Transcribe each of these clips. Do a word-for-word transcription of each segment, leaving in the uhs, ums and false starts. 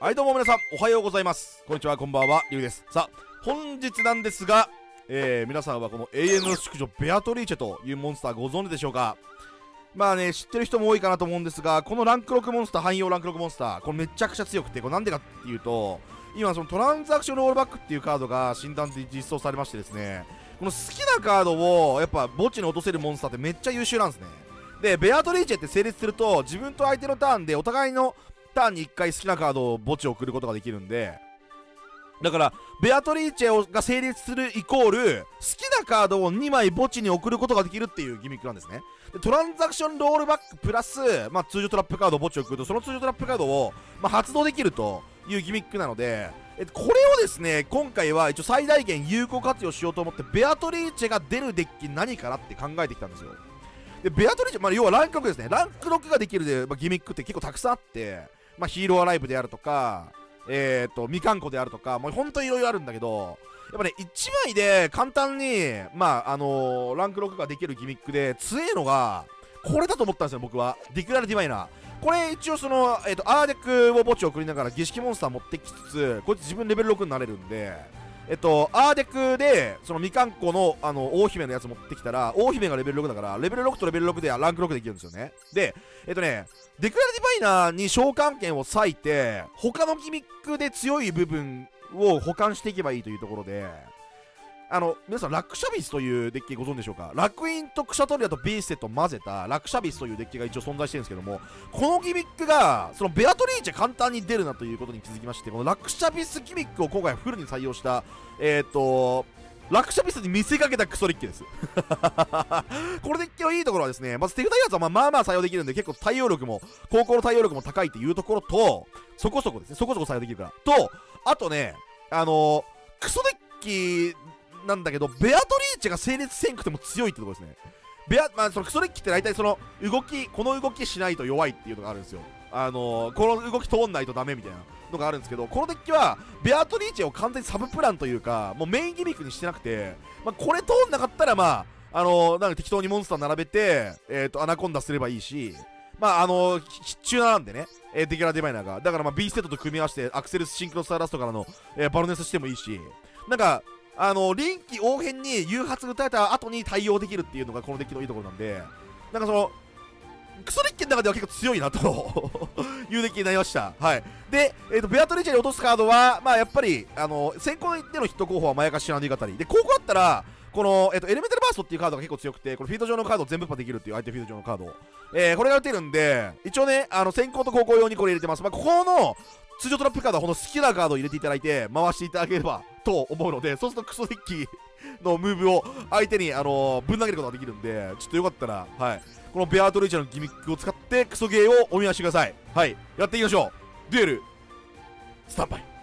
はいどうも皆さんおはようございます。こんにちは、こんばんは、リュウです。さあ本日なんですが、えー、皆さんはこの永遠の宿女ベアトリーチェというモンスターご存知でしょうか。まあね、知ってる人も多いかなと思うんですが、このランクろくモンスター、汎用ランクろくモンスター、これめちゃくちゃ強くて、これなんでかっていうと、今そのトランザクションロールバックっていうカードが診断で実装されましてですね、この好きなカードをやっぱ墓地に落とせるモンスターってめっちゃ優秀なんですね。でベアトリーチェって成立すると、自分と相手のターンでお互いのターンにいっかい好きなカードを墓地を送ることができるんで、だからベアトリーチェが成立するイコール好きなカードをにまい墓地に送ることができるっていうギミックなんですね。でトランザクションロールバックプラス、まあ、通常トラップカードを墓地を送ると、その通常トラップカードを、まあ、発動できるというギミックなので、えこれをですね今回は一応最大限有効活用しようと思って、ベアトリーチェが出るデッキ何かなって考えてきたんですよ。でベアトリーチェ、まあ、要はランクろくですね。ランクろくができるで、まあ、ギミックって結構たくさんあって、まあ、ヒーローアライブであるとか、えーと、みかんこであるとか、もうほんといろいろあるんだけど、やっぱね、いちまいで簡単に、まあ、あのー、ランクろくができるギミックで、強えのが、これだと思ったんですよ、僕は。ディクラルディバイナー。これ一応その、えーと、アーデックを墓地を送りながら儀式モンスター持ってきつつ、こいつ自分レベルろくになれるんで、えっと、アーデックで、そのみかんこの、あの、大姫のやつ持ってきたら、大姫がレベルろくだから、レベルろくとレベルろくでランクろくできるんですよね。で、えっとね、デクラルディバイナーに召喚権を割いて、他のギミックで強い部分を補完していけばいいというところで、あの、皆さん、ラクシャビスというデッキご存知でしょうか。ラクインとクシャトリアとビーステットを混ぜたラクシャビスというデッキが一応存在してるんですけども、このギミックが、そのベアトリーチェ簡単に出るなということに気づきまして、このラクシャビスギミックを今回フルに採用した、えっと、ラクシャビスに見せかけたクソデッキです。このデッキのいいところはですね、まず手札やつはまあまあまあ採用できるんで、結構対応力も、高校の対応力も高いっていうところと、そこそこですね、そこそこ採用できるから。と、あとね、あのー、クソデッキなんだけど、ベアトリーチェが成立せんくても強いってところですね。ベア、まあ、そのクソデッキって大体その動き、この動きしないと弱いっていうのがあるんですよ。あのー、この動き通んないとダメみたいなのがあるんですけど、このデッキはベアトリーチェを完全にサブプランというか、もうメインギミックにしてなくて、まあ、これ通んなかったら、まあ、あのー、なんか適当にモンスター並べて、えっと、アナコンダすればいいし、まあ、あのー、必中なんでね、えー、デキャラディバイナーが。だから、まあ、B ステットと組み合わせて、アクセルスシンクロスターラストからの、えー、バロネスしてもいいし、なんか、あの臨機応変に誘発打たれた後に対応できるっていうのがこのデッキのいいところなんで、なんかそのクソデッキの中では結構強いなというデッキになりました。はい。で、えーと、ベアトリーチェに落とすカードは、まあやっぱりあの先行でのヒット候補はまやかしシナディ語りで、高校だったらこの、えーと、エレメンタルバーストっていうカードが結構強くて、このフィールド上のカードを全部パできるっていう相手フィールド上のカードを、えー、これが打てるんで、一応ね、あの先行と高校用にこれ入れてます。まあここの通常トラップカードはこの好きなカードを入れていただいて回していただければと思うので、そうするとクソデッキのムーブを相手に、あのー、ぶん投げることができるんで、ちょっとよかったら、はい、このベアトリーチェのギミックを使ってクソゲーをお見合いしてください。はい、やっていきましょう。デュエルスタンバイ。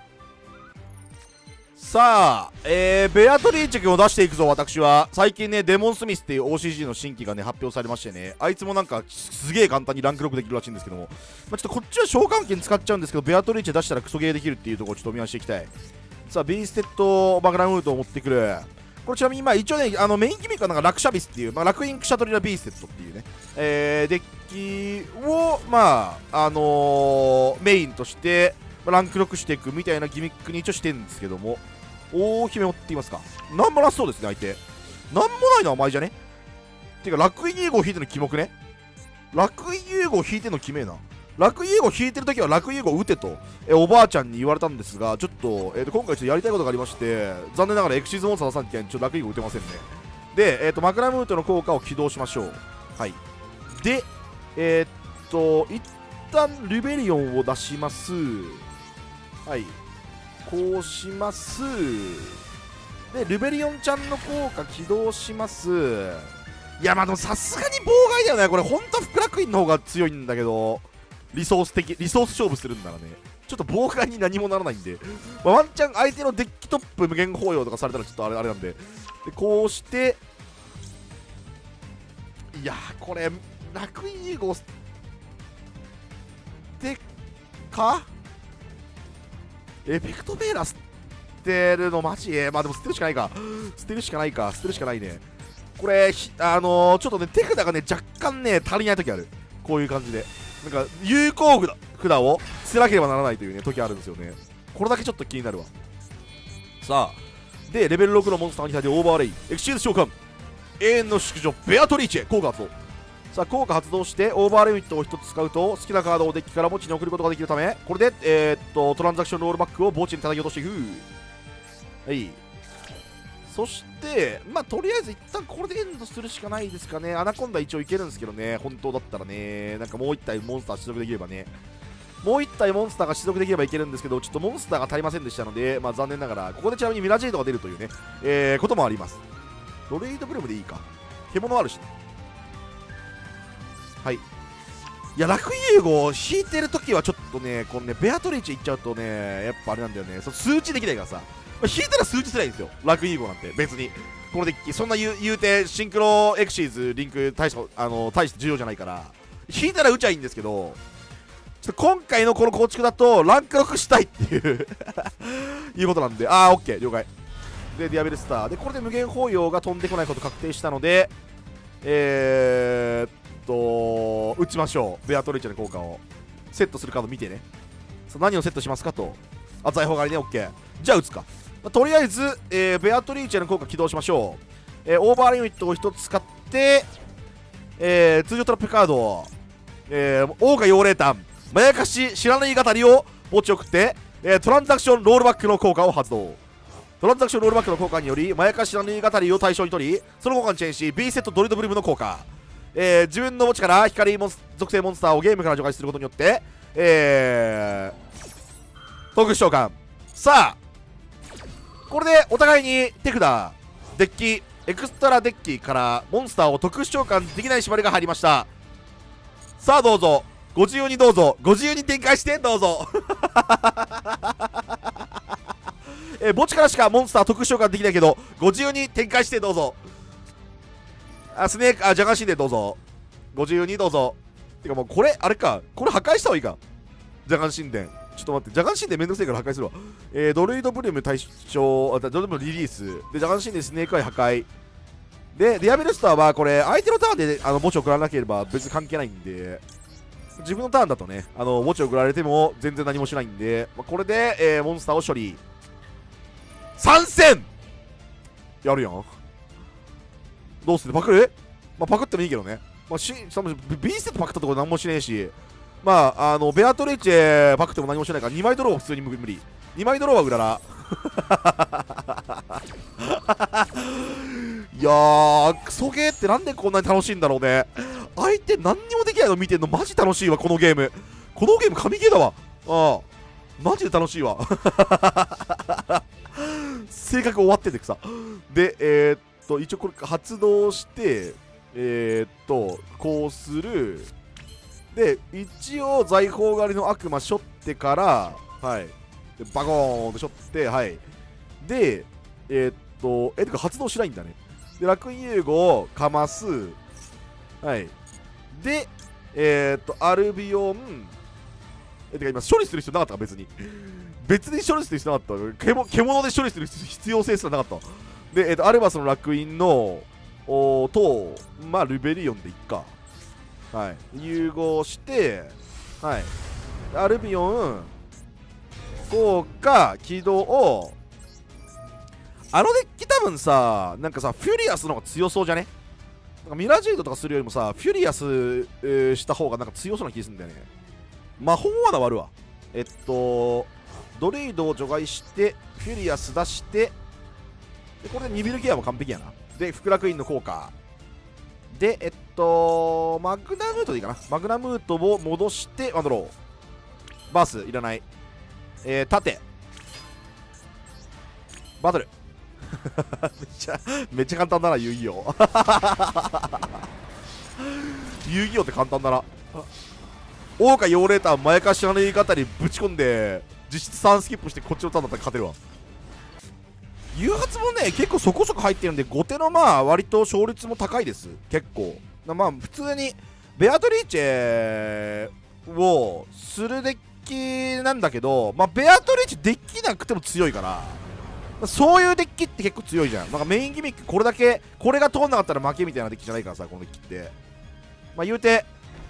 さあ、えー、ベアトリーチェ君を出していくぞ。私は最近ね、デモンスミスっていう オーシージー の新規がね発表されましてね、あいつもなんかすげえ簡単にランクろくできるらしいんですけども、まあ、ちょっとこっちは召喚権使っちゃうんですけど、ベアトリーチェ出したらクソゲーできるっていうところをちょっとお見合いしていきたい。さあ、ビーステッドバグランウートを持ってくる。これちなみにまあ一応ね、あのメインギミックはなんかラクシャビスっていう、まあ、ラクインクシャトリラビーステッドっていうね、えー、デッキをまああのー、メインとしてランクろくしていくみたいなギミックに一応してるんですけども、大姫持っていますか。なんもなそうですね、相手。なんもないのはお前じゃね。てか、楽イン融合引いてるのキモくね。楽イン融合引いてるのキメえな。楽イン融合引いてるときは楽イン融合打てと、えおばあちゃんに言われたんですが、ちょっと、えー、と今回ちょっとやりたいことがありまして、残念ながらエクシーズモンスター出さんけん、ちょっと楽イン融合打てませんね。で、えー、とマクラムートの効果を起動しましょう。はい。で、えー、っと、一旦リベリオンを出します。はい。こうします。で、ルベリオンちゃんの効果起動します。いや、まあでもさすがに妨害だよね。これ、ほんと福楽院の方が強いんだけど、リソース的、リソース勝負するんならね、ちょっと妨害に何もならないんで、まあ、ワンチャン相手のデッキトップ無限包容とかされたらちょっとあれあれなんで、でこうして、いやー、これ、楽イン融合ってかエフェクトベーラー捨てるのマジまあでも捨てるしかないか。捨てるしかないか。捨てるしかないね。これ、あのー、ちょっとね、手札がね、若干ね、足りないときある。こういう感じで。なんか、有効札、 札を捨てなければならないというね時あるんですよね。これだけちょっと気になるわ。さあでレベルろくのモンスターに対してオーバーレイエクシーズ召喚永遠の宿女ベアトリーチェ効果発動。さあ効果発動してオーバーレミットをひとつ使うと好きなカードをデッキから墓地に送ることができるため、これでえー、っとトランザクションロールバックを墓地に叩き落としていく。はい、そしてまあとりあえず一旦これでエンドするしかないですかね。アナコンダ一応いけるんですけどね、本当だったらね、なんかもういち体モンスター取得できればね、もういち体モンスターが取得できればいけるんですけど、ちょっとモンスターが足りませんでしたので、まあ残念ながらここでちなみにミラジェイドが出るというね、えー、こともあります。ドレイドブルームでいいか、獣あるしね。はい、いや楽融合を引いてるときはちょっとね、このねベアトリーチいっちゃうとね、やっぱあれなんだよね、その数値できないからさ、まあ、引いたら数値つらいんですよ、楽融合なんて別に。このデッキそんな言う、言うてシンクロエクシーズリンク大しあの大して重要じゃないから、引いたら打ちゃいいんですけど、ちょっと今回のこの構築だとランクろくしたいっていういうことなんで、ああオッケー了解で、ディアベルスターでこれで無限包容が飛んでこないこと確定したので、えーっと打ちましょう。ベアトリーチェの効果をセットするカード見てね。さあ何をセットしますかと、あ財宝狩りね、オッケー。じゃあ打つか、まあ、とりあえず、えー、ベアトリーチェの効果起動しましょう。えー、オーバーリミットをひとつ使って、えー、通常トラップカード、えー、オーガ妖霊弾まやかし知らない語りを墓地送って、えー、トランザクションロールバックの効果を発動。トランザクションロールバックの効果によりまやかし知らない語りを対象に取り、その効果にチェンし B セットドリドブルームの効果、えー、自分の墓地から光モンス属性モンスターをゲームから除外することによって、えー、特殊召喚。さあこれでお互いに手札デッキエクストラデッキからモンスターを特殊召喚できない縛りが入りました。さあどうぞご自由にどうぞ、ご自由に展開してどうぞえー、墓地からしかモンスター特殊召喚できないけどご自由に展開してどうぞ。あスネークあジャガン神殿どうぞ、ご自由にどうぞ。てかもうこれあれか、これ破壊した方がいいか。ジャガン神殿ちょっと待って、ジャガン神殿めんどくせえから破壊するわ。えー、ドルイドブルーム対象、あドルイドブルームリリースでジャガン神殿スネークアイ破壊で、ディアベルスターはこれ相手のターンであの墓地を送らなければ別に関係ないんで、自分のターンだとねあの墓地を送られても全然何もしないんで、まあ、これで、えー、モンスターを処理参戦やるやん。どうするパクる、まあ、パクってもいいけどね、まあ、し B セットパクったところ何もしねえし、まああのベアトレーチェパクっても何もしないからにまいドローは普通に無理、にまいドローはうららいやークソゲーってなんでこんなに楽しいんだろうね。相手何にもできないの見てんのマジ楽しいわ。このゲームこのゲーム神ゲーだわ。ああマジで楽しいわ性格終わっててくさでえー、っと一応これ発動してえー、っとこうするで一応財宝狩りの悪魔しょってからはいでバコーンとしょってはいでえー、っとえてか発動しないんだね。で楽園融合をかますはいでえー、っとアルビオンえてか今処理する必要なかったか別に別に処理する必要なかった獣獣で処理する必要性すらなかったで、えー、っとアルバスの楽園のおとまあルベリオンでいっかはい融合してはいアルビオン効果起動。あのデッキ多分さなんかさフュリアスの方が強そうじゃね。なんかミラジェイドとかするよりもさフュリアス、えー、した方がなんか強そうな気がするんだよね。魔法罠割るわ。えっとドレイドを除外してフュリアス出してでこれでニビルギアも完璧やな。で福楽院の効果でえっとマグナムートでいいかな。マグナムートを戻してワンドローバースいらない。えー、縦バトルめっちゃめっちゃ簡単だな遊戯王遊戯王って簡単だな。桜花妖霊ターン前かしらの言い方にぶち込んで実質さんスキップしてこっちのターンだったら勝てるわ。誘発もね結構そこそこ入ってるんで後手のまあ割と勝率も高いです結構。まあ普通にベアトリーチェをするデッキなんだけど、まあベアトリーチェできなくても強いからそういうデッキって結構強いじゃん。なんかメインギミックこれだけこれが通んなかったら負けみたいなデッキじゃないからさこのデッキって。まあ言うて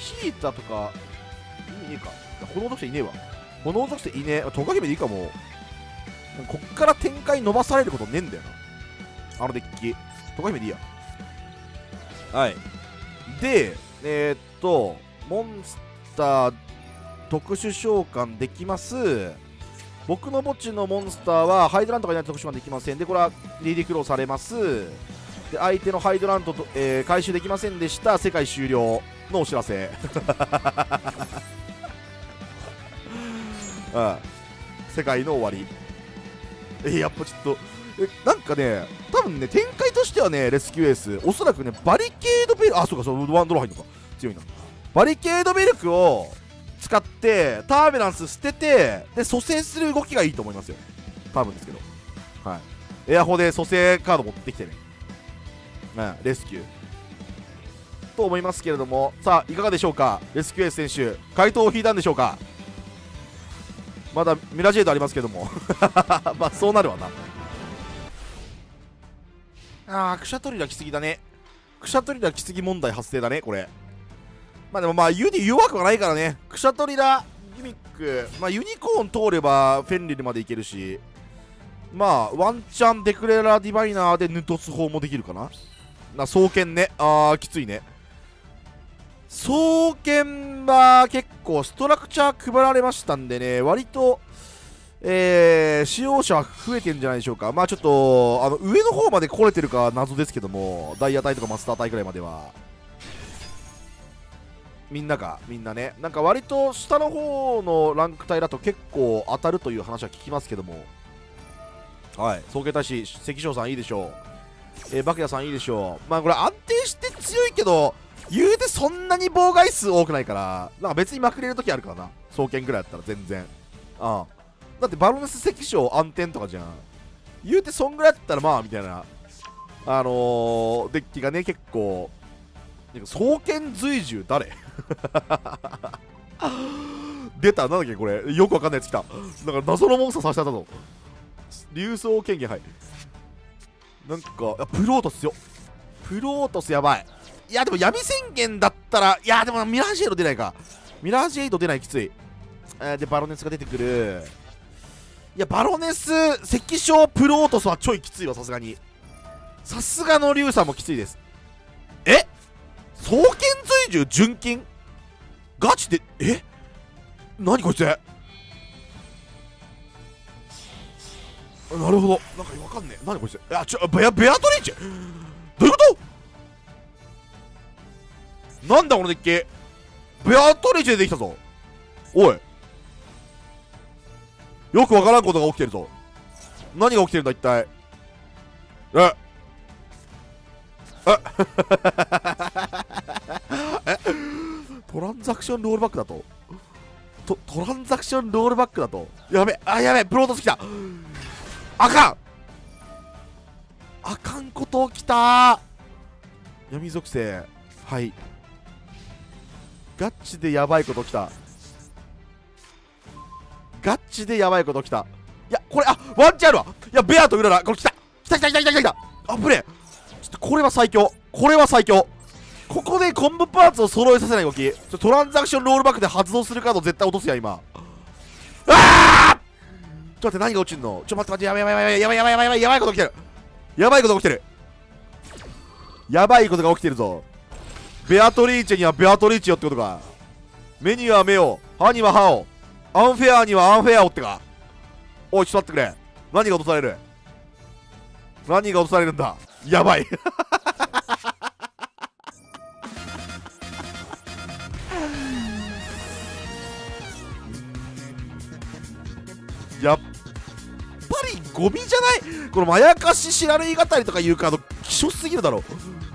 ヒータとか意味ねえか。炎属性いねえわ。炎属性いねえ。トカゲメでいいかも。こっから展開伸ばされることねえんだよな、あのデッキ。トカゲメでいいや。はい。で、えー、っと、モンスター特殊召喚できます。僕の墓地のモンスターはハイドラントがいないと特殊召喚できません。で、これはリリクローされます。で、相手のハイドラントと、えー、回収できませんでした。世界終了のお知らせ。ああ、世界の終わり。えやっぱちょっとえなんかね、多分ね、展開としてはね、レスキューエースおそらくね、バリケードベル、あ、そうか、そうワンドロー入んのか、強いな。バリケードベルクを使ってターベランス捨てて、で蘇生する動きがいいと思いますよ、多分ですけど。はい、エアホで蘇生カード持ってきてね、うん、レスキューと思いますけれども、さあいかがでしょうか、レスキューエース選手、回答を引いたんでしょうか。まだミラジェイドありますけどもまあそうなるわな。あー、クシャトリラ来すぎだね。クシャトリラ来すぎ問題発生だね、これ。まあでもまあユニ弱くはないからね。クシャトリラギミック、まあユニコーン通ればフェンリルまでいけるし、まあワンチャンデクレラディバイナーでヌトス砲もできるかな。な、双剣ね。あーきついね。双剣は結構ストラクチャー配られましたんでね、割と、えー、使用者は増えてるんじゃないでしょうか。まあちょっとあの上の方まで来れてるか謎ですけども、ダイヤ隊とかマスター隊ぐらいまではみんながみんなね、なんか割と下の方のランク帯だと結構当たるという話は聞きますけども、はい、双剣大使関翔さんいいでしょう、えー、バクヤさんいいでしょう。まあこれ安定して強いけど言うてそんなに妨害数多くないから、なんか別にまくれるときあるからな、双剣ぐらいだったら全然。ああ、だってバロネス関所暗転とかじゃん。言うてそんぐらいだったらまあみたいな、あのー、デッキがね結構。双剣随従誰出た、なんだっけこれ、よくわかんないやつ来た。なんか謎のモンスターさせちゃったぞ。竜装権限、はい。なんかプロートスよ、プロートスやばい。いやでも闇宣言だったら、いやでもミラージェイド出ないか。ミラージェイド出ない、きつい。えー、でバロネスが出てくる。いやバロネス関所プロートスはちょいきついわ、さすがに。さすがの竜さんもきついです。え双剣随従純金ガチで、え何こいつ。なるほど、なんかわかんねえ、何こいつ。いやちょベアベアトリーチェ、どういうこと。なんだこのデッキ、ベアトリーチェでできたぞ。おい、よくわからんことが起きてるぞ。何が起きてるんだ一体。えええトランザクションロールバックだとトトランザクションロールバックだとやべ、あ、やべ、プロートス来た。あかんあかんこと起きた。闇属性、はい、ガチでやばいこと起きた。ガチでやばいこと起きた。いやこれ、あ、ワンチャンあるわ。いやベアとウララ、これ来た来た来た来た来た来た、あぶねえ。ちょっとこれは最強、これは最強。ここでコンボパーツを揃えさせない動き。ちょトランザクションロールバックで発動するカード絶対落とすや今。ああちょっと待って、何が落ちるの。ちょっと待って待って、やばいやばいやばいやばいやばいやばいやばいこと起きてる。やばいこと起きてる。やばいことが起きてるぞ。ベアトリーチェにはベアトリーチェよってことか。目には目を、歯には歯を、アンフェアにはアンフェアをってか。おいちょっと待ってくれ、何が落とされる、何が落とされるんだ。やばいやっぱりゴミじゃないこのまやかし知られい語りとかいうカード希少すぎるだろ。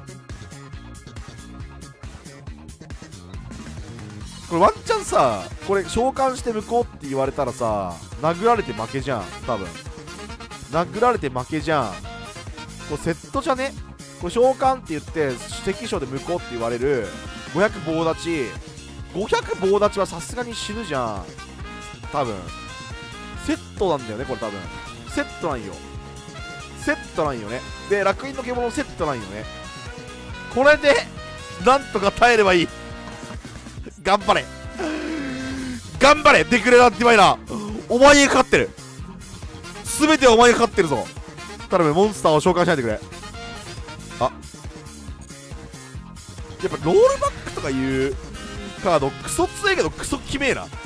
これワンチャンさ、これ召喚して向こうって言われたらさ、殴られて負けじゃん多分。殴られて負けじゃん。これセットじゃね。これ召喚って言って敵将で向こうって言われるごひゃく棒立ち、ごひゃく棒立ちはさすがに死ぬじゃん多分。セットなんだよねこれ多分。セットなんよ、セットなんよね。で楽園の獣セットなんよね。これでなんとか耐えればいい頑張れ頑張れデクレランティマイナー、お前にかかってる、全てお前にかかってるぞ。頼む、モンスターを召喚しないでくれ。あ、やっぱロールバックとかいうカードクソ強いけどクソきめえな。